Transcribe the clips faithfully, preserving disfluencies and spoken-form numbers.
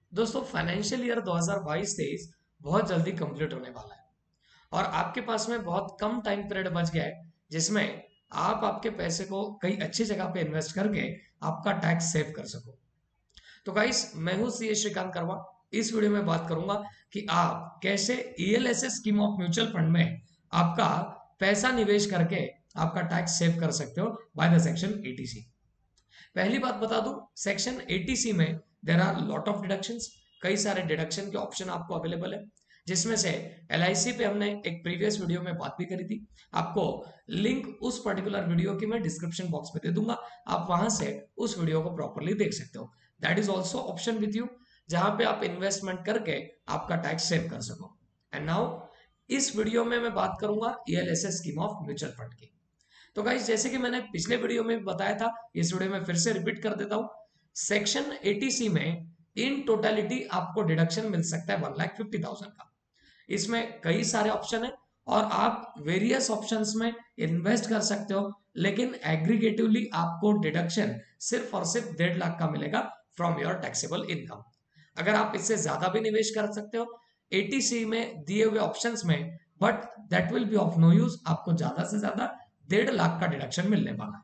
दोस्तों financial year दो हज़ार बाईस-तेईस बहुत जल्दी कंप्लीट होने वाला है और आपके पास में बहुत कम टाइम पीरियड बच गया है जिसमें आप आपके पैसे को कई अच्छी जगह पे इन्वेस्ट करके आपका टैक्स सेव कर सको। तो गाइस मैं हूं सी ए श्रीकांत करवा। इस वीडियो में बात करूंगा कि आप कैसे E L S S scheme of mutual fund में आपका पैसा निवेश करके आपका टैक्स सेव कर सकते हो by the section eighty C. पहली बात बता दूं, सेक्शन ए टी सी में there are lot of deductions. कई सारे डिडक्शन के ऑप्शन आपको अवेलेबल है, जिसमें से एल आई सी पे हमने एक प्रीवियस वीडियो में बात भी करी थी। आपको लिंक उस पर्टिकुलर वीडियो की मैं डिस्क्रिप्शन बॉक्स में दे दूंगा, आप वहां से उस वीडियो को प्रॉपरली देख सकते हो। That is also option with you, जहां पे आप इन्वेस्टमेंट करके आपका टैक्स सेव कर सको। एंड नाउ इस वीडियो में मैं बात करूंगा E L S S scheme of mutual fund की। तो गाइस जैसे कि मैंने पिछले वीडियो में बताया था, इस वीडियो में फिर से रिपीट कर देता हूं। सेक्शन ए टी सी में इन टोटलिटी आपको डिडक्शन मिल सकता है वन लाख फिफ्टी थाउजेंड का। इसमें कई सारे ऑप्शन है और आप वेरियस ऑप्शंस में इन्वेस्ट कर सकते हो, लेकिन एग्रीगेटिवली आपको डिडक्शन सिर्फ और सिर्फ डेढ़ लाख का मिलेगा फ्रॉम योर टैक्सेबल इनकम। अगर आप इससे ज्यादा भी निवेश कर सकते हो ए टी सी में दिए हुए ऑप्शंस में, but that will be of no use. आपको ज्यादा से ज्यादा डेढ़ लाख का डिडक्शन मिलने वाला है।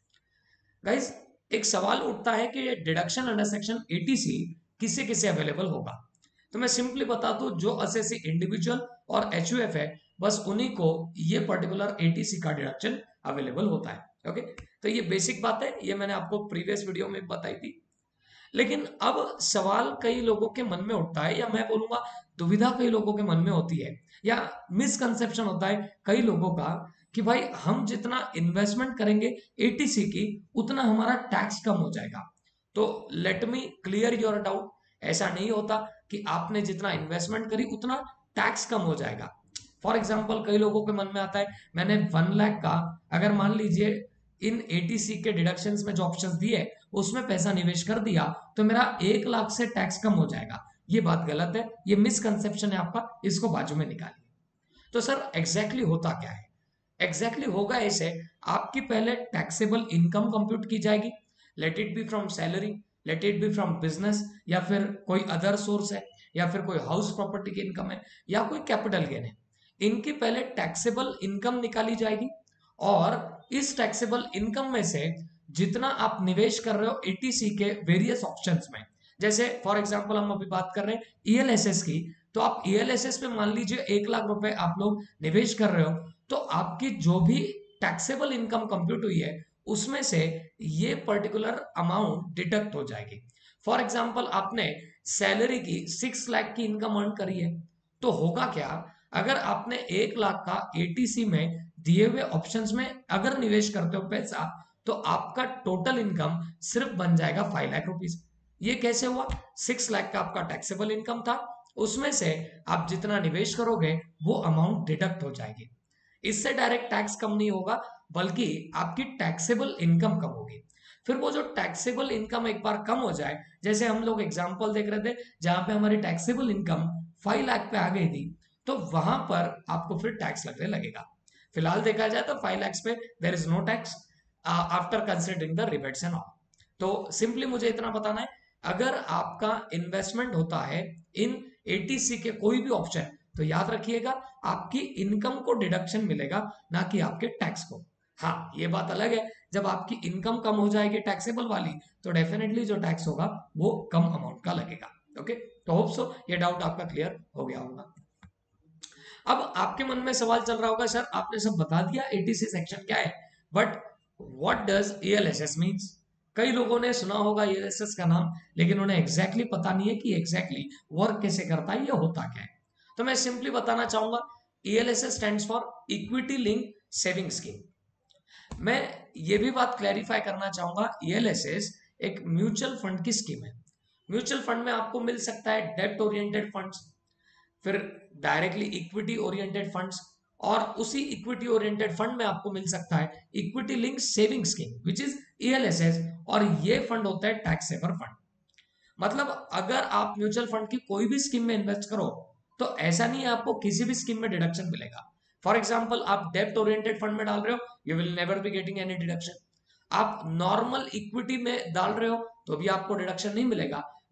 गाइस एक सवाल उठता है कि ये deduction under section eighty C किसे किसे अवेलेबल होगा। तो मैं सिंपली बता दूं, जो असेसी इंडिविजुअल और एच यू एफ है बस उन्हीं को ये पर्टिकुलर ए टी सी का डिडक्शन अवेलेबल होता है। ओके, तो ये बेसिक बात है, ये मैंने आपको प्रीवियस वीडियो में बताई थी। लेकिन अब सवाल कई लोगों के मन में उठता है, या मैं बोलूंगा दुविधा कई लोगों के मन में होती है, या मिसकंसेप्शन होता है कई लोगों का कि भाई हम जितना इन्वेस्टमेंट करेंगे ए टी सी की उतना हमारा टैक्स कम हो जाएगा। तो let me clear your doubt. ऐसा नहीं होता कि आपने जितना इन्वेस्टमेंट करी उतना टैक्स कम हो जाएगा। फॉर एग्जाम्पल कई लोगों के मन में आता है मैंने वन लाख का, अगर मान लीजिए इन ए टी सी के डिडक्शंस में जो ऑप्शंस दिए उसमें पैसा निवेश कर दिया तो मेरा एक लाख से टैक्स कम हो जाएगा। ये बात गलत है, ये मिसकंसेप्शन है आपका, इसको बाजू में निकालिए। तो सर एग्जैक्टली exactly होता क्या है? एग्जैक्टली exactly होगा ऐसे, आपकी पहले टैक्सेबल इनकम कंप्यूट की जाएगी। Let it be from salary, let it be from business, या फिर कोई अदर सोर्स है, या फिर कोई हाउस प्रॉपर्टी की इनकम है, या कोई कैपिटल गेन है। इनकी पहले टैक्सेबल इनकम निकाली जाएगी और इस टैक्सेबल इनकम में से जितना आप निवेश कर रहे हो ए टी सी के वेरियस ऑप्शंस में, जैसे फॉर एग्जांपल हम अभी बात कर रहे हैं ई एल एस एस की, तो आप ई एल एस एस पे मान लीजिए एक लाख रुपए आप लोग निवेश कर रहे हो, तो आपकी जो भी टैक्सेबल इनकम कंप्यूट हुई है उसमें से ये पर्टिकुलर अमाउंट डिडक्ट हो जाएगी। फॉर एग्जांपल आपने सैलरी की सिक्स लाख की इनकम अर्न करी है, तो होगा क्या, अगर आपने एक लाख का ए टी सी में दिए हुए ऑप्शंस में अगर निवेश करते हो पैसा, तो आपका टोटल इनकम सिर्फ बन जाएगा फाइव लाख रुपीज। ये कैसे हुआ? सिक्स लाख का आपका टैक्सेबल इनकम था, उसमें से आप जितना निवेश करोगे वो अमाउंट डिडक्ट हो जाएगी। इससे डायरेक्ट टैक्स कम नहीं होगा, बल्कि आपकी टैक्सेबल इनकम कम होगी। फिर वो जो टैक्सेबल इनकम एक बार कम हो जाए, जैसे हम लोग एग्जांपल देख रहे थे जहां पे हमारी टैक्सेबल इनकम फाइव लाख पे आ गई थी, तो वहां पर आपको फिर टैक्स लगने लगेगा। फिलहाल देखा जाए तो फाइव लैक्स पे there is no tax after considering the rebates and all. तो सिंपली मुझे इतना बताना है, अगर आपका इन्वेस्टमेंट होता है इन ए टी सी के कोई भी ऑप्शन, तो याद रखिएगा आपकी इनकम को डिडक्शन मिलेगा, ना कि आपके टैक्स को। हाँ ये बात अलग है, जब आपकी इनकम कम हो जाएगी टैक्सेबल वाली, तो डेफिनेटली जो टैक्स होगा वो कम अमाउंट का लगेगा। ओके, तो होप सो ये डाउट आपका क्लियर हो गया होगा। अब आपके मन में सवाल चल रहा होगा सर आपने सब बता दिया ए टी सी सेक्शन क्या है, but what does A L S S means? कई लोगों ने सुना होगा ए एल एस एस का नाम, लेकिन उन्हें एग्जैक्टली exactly पता नहीं है कि एग्जैक्टली exactly वर्क कैसे करता है, ये होता क्या है। तो मैं सिंपली बताना चाहूंगा, E L S S stands for equity link saving scheme. मैं ये भी बात क्लैरिफाई करना चाहूंगा, ई एल एस एस एक म्यूचुअल फंड की स्कीम है। म्यूचुअल फंड में आपको मिल सकता है डेप्ट ओरिएंटेड फंड्स, फिर डायरेक्टली इक्विटी ओरिएंटेड फंड्स, और उसी इक्विटी ओरिएंटेड फंड में आपको मिल सकता है equity link saving scheme which is E L S S, और ये फंड होता है टैक्स सेवर फंड। मतलब अगर आप म्यूचुअल फंड की कोई भी स्कीम में इन्वेस्ट करो, तो ऐसा नहीं है आपको किसी भी स्कीम में डिडक्शन मिलेगा। फॉर एग्जाम्पल आप डेप्ट ओरिएंटेड फंड में डाल रहे हो, you will never be getting any deduction. आप नॉर्मल इक्विटी में डाल रहे हो तो भी आपको डिडक्शन नहीं मिलेगा,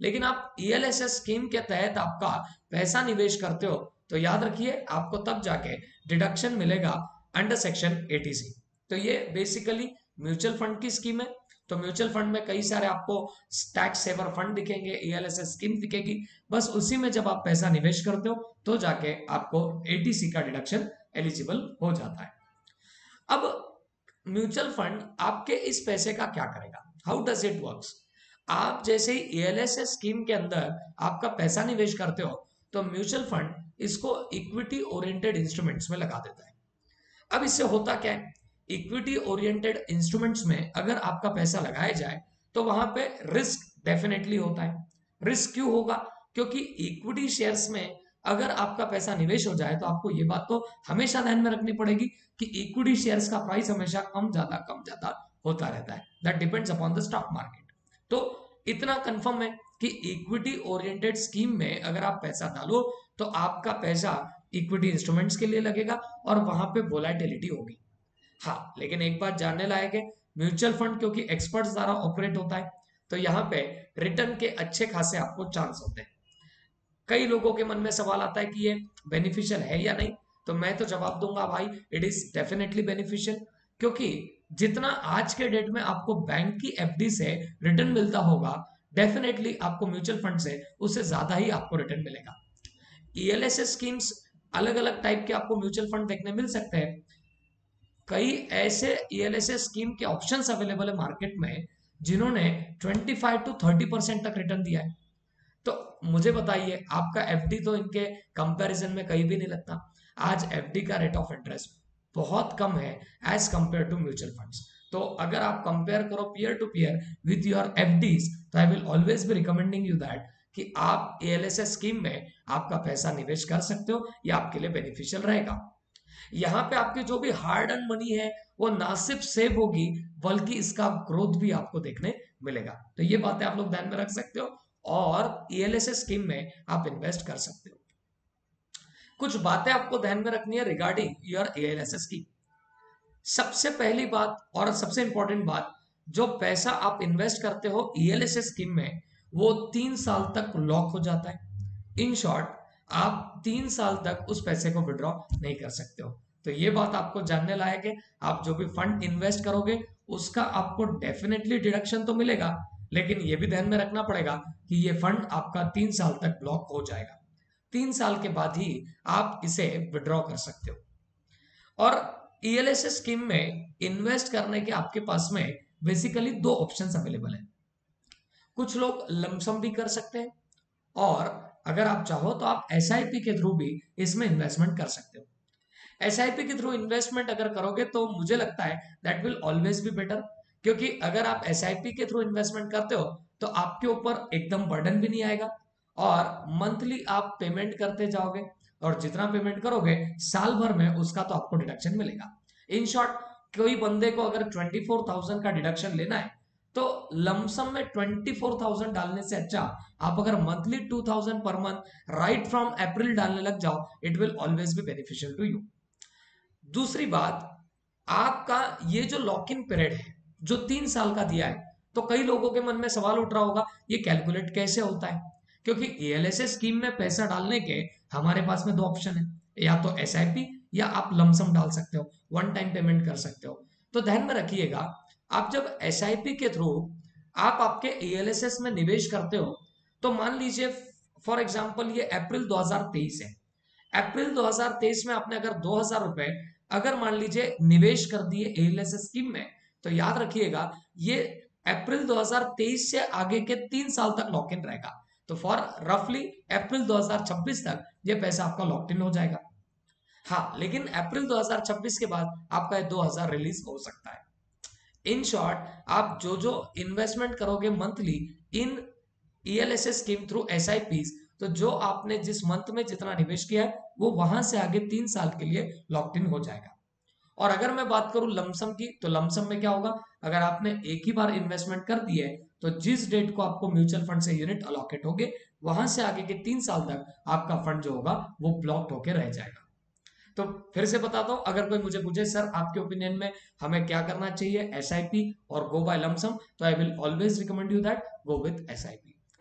लेकिन आप E L S S scheme के तहत आपका पैसा निवेश करते हो तो याद रखिए आपको तब जाके डिडक्शन मिलेगा अंडर सेक्शन एटी सी। तो ये बेसिकली म्यूचुअल फंड की स्कीम है। तो म्यूचुअल फंड में कई सारे आपको टैक्स सेवर फंड दिखेंगे, E L S S scheme दिखेगी, बस उसी में जब आप पैसा निवेश करते हो तो जाके आपको ए टी सी का डिडक्शन एलिजिबल हो जाता है। अब म्यूचुअल फंड आपके इस पैसे का क्या करेगा, हाउ डज इट वर्क्स। आप जैसे ही A L S S scheme के अंदर आपका पैसा निवेश करते हो तो म्यूचुअल फंड इसको इक्विटी ओरिएंटेड इंस्ट्रूमेंट्स में लगा देता है। अब इससे होता क्या है, इक्विटी ओरिएंटेड इंस्ट्रूमेंट्स में अगर आपका पैसा लगाया जाए तो वहां पे रिस्क डेफिनेटली होता है। रिस्क क्यों होगा, क्योंकि इक्विटी शेयर्स में अगर आपका पैसा निवेश हो जाए तो आपको ये बात तो हमेशा ध्यान में रखनी पड़ेगी कि इक्विटी शेयर्स का प्राइस हमेशा कम ज्यादा कम ज्यादा होता रहता है, that depends upon the stock market. तो इतना कंफर्म है कि इक्विटी ओरिएंटेड स्कीम में अगर आप पैसा डालो तो आपका पैसा इक्विटी इंस्ट्रूमेंट्स के लिए लगेगा और वहां पे वोलेटिलिटी होगी। हाँ, लेकिन एक बात जानने लायक है, म्यूचुअल फंड क्योंकि एक्सपर्ट्स द्वारा ऑपरेट होता है तो यहाँ पे रिटर्न के अच्छे खासे आपको चांस होते हैं। कई लोगों के मन में सवाल आता है कि ये बेनिफिशियल है या नहीं, तो मैं तो जवाब दूंगा भाई इट इज डेफिनेटली बेनिफिशियल, क्योंकि जितना आज के डेट में आपको बैंक की एफ डी से रिटर्न मिलता होगा डेफिनेटली आपको म्यूचुअल फंड से उससे ज्यादा ही आपको रिटर्न मिलेगा। E L S S schemes अलग अलग टाइप के आपको म्यूचुअल फंड देखने मिल सकते हैं। कई ऐसे E L S S scheme के ऑप्शंस अवेलेबल है मार्केट में जिन्होंने पच्चीस टू तीस परसेंट तक रिटर्न दिया है। तो मुझे बताइए आपका एफ डी तो इनके कंपैरिजन में कहीं भी नहीं लगता। आज एफ डी का रेट ऑफ इंटरेस्ट बहुत कम है as compare to mutual funds. तो अगर आप कंपेयर करो peer to peer with your F Ds तो I will always be recommending you that कि आप A L S S scheme में आपका पैसा निवेश कर सकते हो, यह आपके लिए बेनिफिशियल रहेगा। यहाँ पे आपकी जो भी हार्ड अर्न मनी है वो ना सिर्फ सेव होगी बल्कि इसका ग्रोथ भी आपको देखने मिलेगा। तो ये बातें आप लोग ध्यान में रख सकते हो और E L S S scheme में आप इन्वेस्ट कर सकते हो। कुछ बातें आपको ध्यान में रखनी है regarding your A L S S scheme. सबसे पहली बात और सबसे इंपॉर्टेंट बात, जो पैसा आप इन्वेस्ट करते हो E L S S scheme में वो तीन साल तक लॉक हो जाता है। इन शॉर्ट आप तीन साल तक उस पैसे को विड्रॉ नहीं कर सकते हो। तो ये बात आपको जानने लायक है। आप जो भी फंड इन्वेस्ट करोगे उसका आपको डेफिनेटली डिडक्शन तो मिलेगा, लेकिन ये भी ध्यान में रखना पड़ेगा कि ये फंड आपका तीन साल तक ब्लॉक हो जाएगा। तीन साल के बाद ही आप इसे विड्रॉ कर सकते हो। और E L S S scheme में इन्वेस्ट करने के आपके पास में बेसिकली दो ऑप्शंस अवेलेबल है। कुछ लोग लमसम भी कर सकते हैं और अगर आप चाहो तो आप एस आई पी के थ्रू भी इसमें इन्वेस्टमेंट कर सकते हो। एस आई पी के थ्रू इन्वेस्टमेंट अगर करोगे तो मुझे लगता है that will always be better, क्योंकि अगर आप एस आई पी के थ्रू इन्वेस्टमेंट करते हो तो आपके ऊपर एकदम बर्डन भी नहीं आएगा और मंथली आप पेमेंट करते जाओगे और जितना पेमेंट करोगे साल भर में उसका तो आपको डिडक्शन मिलेगा। इन शॉर्ट कोई बंदे को अगर ट्वेंटी फोर थाउजेंड का डिडक्शन लेना है तो लमसम में ट्वेंटी फोर थाउजेंड डालने से अच्छा आप अगर monthly two thousand per month right from April डालने लग जाओ, it will always be beneficial to you. दूसरी बात, आपका ये जो लॉक इन पीरियड है जो तीन साल का दिया है, तो कई लोगों के मन में सवाल उठ रहा होगा ये कैलकुलेट कैसे होता है, क्योंकि A L S S scheme में पैसा डालने के हमारे पास में दो ऑप्शन है, या तो एस आई पी या आप लमसम डाल सकते हो, वन टाइम पेमेंट कर सकते हो। तो ध्यान में रखिएगा आप जब एस आई पी के थ्रू आप आपके ए एल एस एस में निवेश करते हो तो मान लीजिए फॉर एग्जांपल ये अप्रैल दो हज़ार तेईस है, अप्रैल दो हज़ार तेईस में आपने अगर दो हज़ार रुपए अगर मान लीजिए निवेश कर दिए A L S S scheme में, तो याद रखिएगा ये अप्रैल दो हज़ार तेईस से आगे के तीन साल तक लॉक इन रहेगा। तो फॉर रफली अप्रैल दो हज़ार छब्बीस तक ये पैसा आपका लॉक इन हो जाएगा। हाँ, लेकिन अप्रैल दो हज़ार छब्बीस के बाद आपका दो हज़ार रिलीज हो सकता है। इन शॉर्ट आप जो जो इन्वेस्टमेंट करोगे monthly in E L S S scheme through S I P, तो जो आपने जिस मंथ में जितना निवेश किया है वो वहां से आगे तीन साल के लिए लॉक्ड इन हो जाएगा। और अगर मैं बात करूं लमसम की, तो लमसम में क्या होगा, अगर आपने एक ही बार इन्वेस्टमेंट कर दी है तो जिस डेट को आपको म्यूचुअल फंड से यूनिट अलॉकेट होंगे वहां से आगे के तीन साल तक आपका फंड जो होगा वो ब्लॉक्ड होकर रह जाएगा। तो फिर से बताता हूं, अगर कोई मुझे पूछे सर आपके ओपिनियन में हमें क्या करना चाहिए, एस आई पी और गो बाय लमसम, तो I will always recommend you that go with S I P.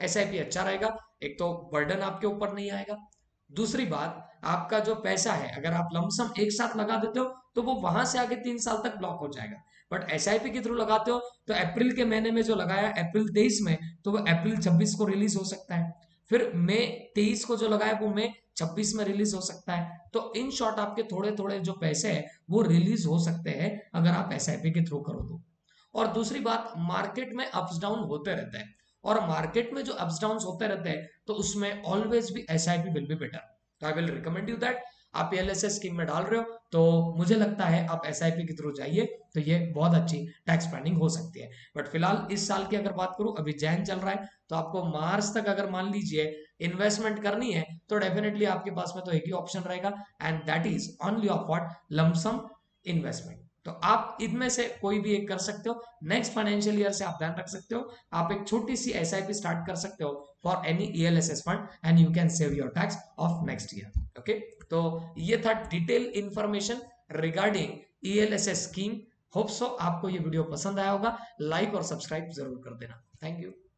S I P अच्छा रहेगा, एक तो बर्डन आपके ऊपर नहीं आएगा। दूसरी बात, आपका जो पैसा है अगर आप लमसम एक साथ लगा देते हो तो वो वहां से आगे तीन साल तक ब्लॉक हो जाएगा। बट एस आई पी के थ्रू लगाते हो तो अप्रैल के महीने में जो लगाया अप्रैल तेईस में, तो वो अप्रैल छब्बीस को रिलीज हो सकता है। फिर मई तेईस को जो लगाया वो मई छब्बीस में रिलीज हो सकता है। तो इन शॉर्ट आपके थोड़े थोड़े जो पैसे हैं वो रिलीज हो सकते हैं अगर आप एस आई पी के थ्रू करो तो। और दूसरी बात, मार्केट में अप्स डाउन होते रहते हैं, और मार्केट में जो अप्स डाउन होते रहते हैं तो उसमें ऑलवेज भी S I P will be better. तो I will recommend you that, आप एल एस एस स्कीम में डाल रहे हो तो मुझे लगता है आप एस आई पी के थ्रू जाइए, तो ये बहुत अच्छी टैक्स प्लानिंग हो सकती है। बट फिलहाल इस साल की अगर बात करूं, अभी जैन चल रहा है, तो आपको मार्च तक अगर मान लीजिए इन्वेस्टमेंट करनी है तो डेफिनेटली आपके पास में तो एक ही ऑप्शन रहेगा, and that is only of what, lump sum investment. तो आप इनमें से कोई भी एक कर सकते हो। नेक्स्ट फाइनेंशियल ईयर से आप ध्यान रख सकते हो, आप एक छोटी सी एस आई पी स्टार्ट कर सकते हो for any E L S S fund, and you can save your tax of next year. Okay, तो ये था detail information regarding E L S S scheme. Hope so आपको ये video पसंद आया होगा, लाइक और सब्सक्राइब जरूर कर देना। Thank you.